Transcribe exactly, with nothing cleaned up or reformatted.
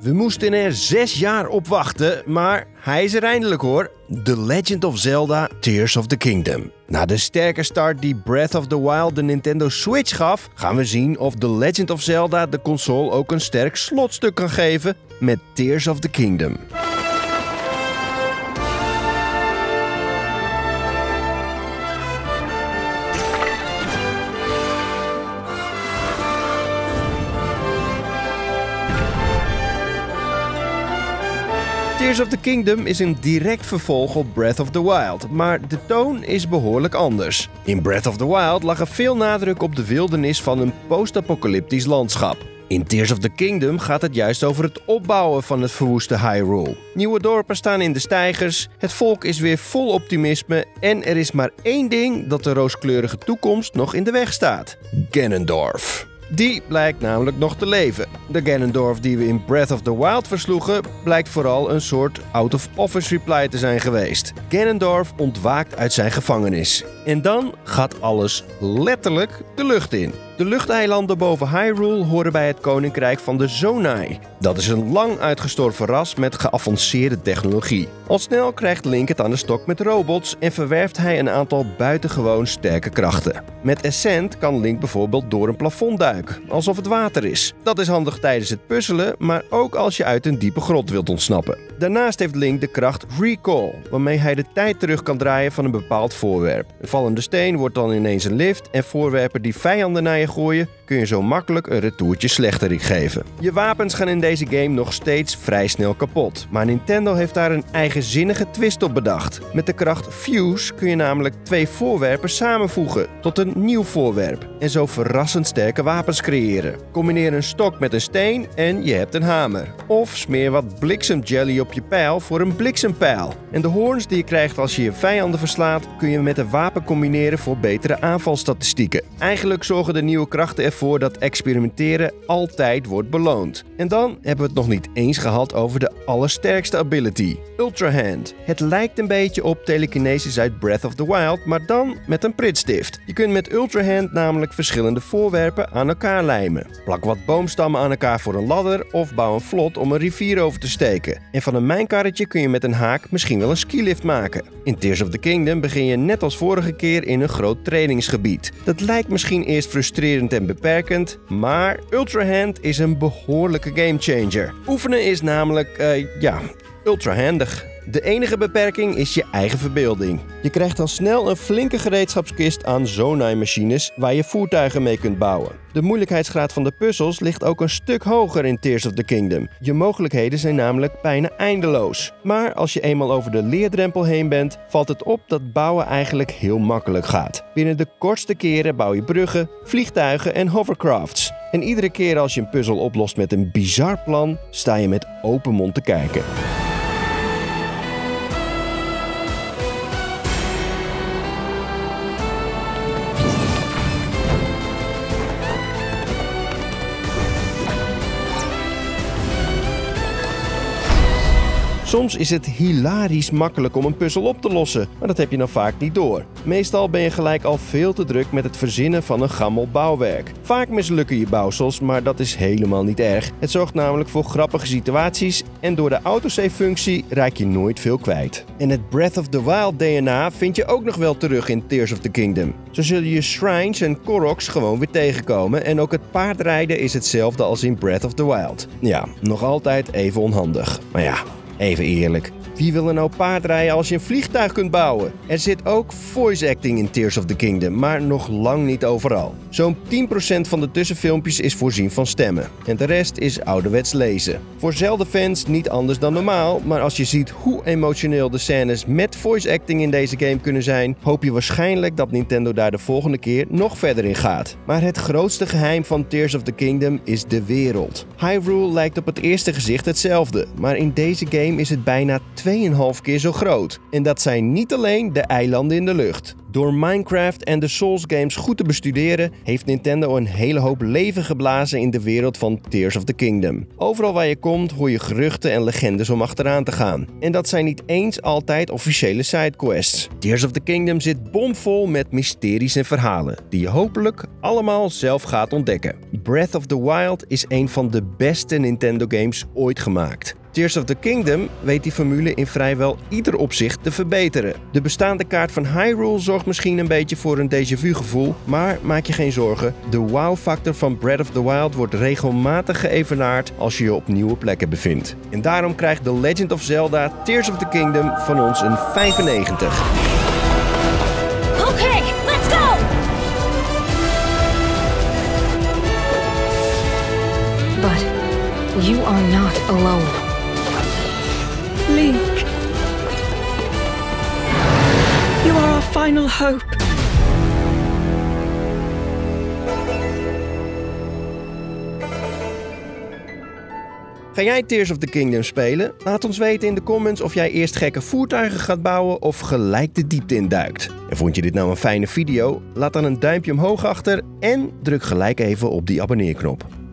We moesten er zes jaar op wachten, maar hij is er eindelijk hoor. The Legend of Zelda Tears of the Kingdom. Na de sterke start die Breath of the Wild de Nintendo Switch gaf, gaan we zien of The Legend of Zelda de console ook een sterk slotstuk kan geven met Tears of the Kingdom. Tears of the Kingdom is een direct vervolg op Breath of the Wild, maar de toon is behoorlijk anders. In Breath of the Wild lag er veel nadruk op de wildernis van een post-apocalyptisch landschap. In Tears of the Kingdom gaat het juist over het opbouwen van het verwoeste Hyrule. Nieuwe dorpen staan in de steigers, het volk is weer vol optimisme en er is maar één ding dat de rooskleurige toekomst nog in de weg staat: Ganondorf. Die blijkt namelijk nog te leven. De Ganondorf die we in Breath of the Wild versloegen, blijkt vooral een soort out-of-office reply te zijn geweest. Ganondorf ontwaakt uit zijn gevangenis. En dan gaat alles letterlijk de lucht in. De luchteilanden boven Hyrule horen bij het koninkrijk van de Zonai. Dat is een lang uitgestorven ras met geavanceerde technologie. Al snel krijgt Link het aan de stok met robots en verwerft hij een aantal buitengewoon sterke krachten. Met Ascent kan Link bijvoorbeeld door een plafond duiken, alsof het water is. Dat is handig tijdens het puzzelen, maar ook als je uit een diepe grot wilt ontsnappen. Daarnaast heeft Link de kracht Recall, waarmee hij de tijd terug kan draaien van een bepaald voorwerp. Een vallende steen wordt dan ineens een lift en voorwerpen die vijanden naar je gooien, kun je zo makkelijk een retourtje slechterik geven. Je wapens gaan in deze game nog steeds vrij snel kapot, maar Nintendo heeft daar een eigenzinnige twist op bedacht. Met de kracht Fuse kun je namelijk twee voorwerpen samenvoegen tot een nieuw voorwerp en zo verrassend sterke wapens creëren. Combineer een stok met een steen en je hebt een hamer. Of smeer wat bliksemjelly op je pijl voor een bliksempijl. En de hoorns die je krijgt als je je vijanden verslaat, kun je met een wapen combineren voor betere aanvalstatistieken. Eigenlijk zorgen de nieuwe krachten ervoor dat experimenteren altijd wordt beloond. En dan hebben we het nog niet eens gehad over de allersterkste ability, Ultra Hand. Het lijkt een beetje op telekinesis uit Breath of the Wild, maar dan met een pritstift. Je kunt met Ultra Hand namelijk verschillende voorwerpen aan elkaar lijmen. Plak wat boomstammen aan elkaar voor een ladder of bouw een vlot om een rivier over te steken. En van een mijnkarretje kun je met een haak misschien wel een skilift maken. In Tears of the Kingdom begin je net als vorige keer in een groot trainingsgebied. Dat lijkt misschien eerst frustrerend en beperkend, maar Ultra Hand is een behoorlijke gamechanger. Oefenen is namelijk, uh, ja, ultra handig. De enige beperking is je eigen verbeelding. Je krijgt al snel een flinke gereedschapskist aan Zonai-machines waar je voertuigen mee kunt bouwen. De moeilijkheidsgraad van de puzzels ligt ook een stuk hoger in Tears of the Kingdom. Je mogelijkheden zijn namelijk bijna eindeloos. Maar als je eenmaal over de leerdrempel heen bent, valt het op dat bouwen eigenlijk heel makkelijk gaat. Binnen de kortste keren bouw je bruggen, vliegtuigen en hovercrafts. En iedere keer als je een puzzel oplost met een bizar plan, sta je met open mond te kijken. Soms is het hilarisch makkelijk om een puzzel op te lossen, maar dat heb je dan vaak niet door. Meestal ben je gelijk al veel te druk met het verzinnen van een gammel bouwwerk. Vaak mislukken je bouwsels, maar dat is helemaal niet erg. Het zorgt namelijk voor grappige situaties en door de autosave-functie raak je nooit veel kwijt. En het Breath of the Wild D N A vind je ook nog wel terug in Tears of the Kingdom. Zo zul je shrines en koroks gewoon weer tegenkomen en ook het paardrijden is hetzelfde als in Breath of the Wild. Ja, nog altijd even onhandig. Maar ja, even eerlijk. Wie wil er nou paardrijden als je een vliegtuig kunt bouwen? Er zit ook voice acting in Tears of the Kingdom, maar nog lang niet overal. Zo'n tien procent van de tussenfilmpjes is voorzien van stemmen. En de rest is ouderwets lezen. Voor Zelda-fans niet anders dan normaal, maar als je ziet hoe emotioneel de scènes met voice acting in deze game kunnen zijn, hoop je waarschijnlijk dat Nintendo daar de volgende keer nog verder in gaat. Maar het grootste geheim van Tears of the Kingdom is de wereld. Hyrule lijkt op het eerste gezicht hetzelfde, maar in deze game is het bijna twee komma vijf keer zo groot. En dat zijn niet alleen de eilanden in de lucht. Door Minecraft en de Souls games goed te bestuderen, heeft Nintendo een hele hoop leven geblazen in de wereld van Tears of the Kingdom. Overal waar je komt hoor je geruchten en legendes om achteraan te gaan. En dat zijn niet eens altijd officiële sidequests. Tears of the Kingdom zit bomvol met mysteries en verhalen, die je hopelijk allemaal zelf gaat ontdekken. Breath of the Wild is een van de beste Nintendo games ooit gemaakt. Tears of the Kingdom weet die formule in vrijwel ieder opzicht te verbeteren. De bestaande kaart van Hyrule zorgt misschien een beetje voor een déjà vu gevoel, maar maak je geen zorgen, de wow-factor van Breath of the Wild wordt regelmatig geëvenaard als je je op nieuwe plekken bevindt. En daarom krijgt The Legend of Zelda Tears of the Kingdom van ons een vijfennegentig. Okay, let's go! But you are not alone. Link. You are our final hope. Ga jij Tears of the Kingdom spelen? Laat ons weten in de comments of jij eerst gekke voertuigen gaat bouwen of gelijk de diepte induikt. En vond je dit nou een fijne video? Laat dan een duimpje omhoog achter en druk gelijk even op die abonneerknop.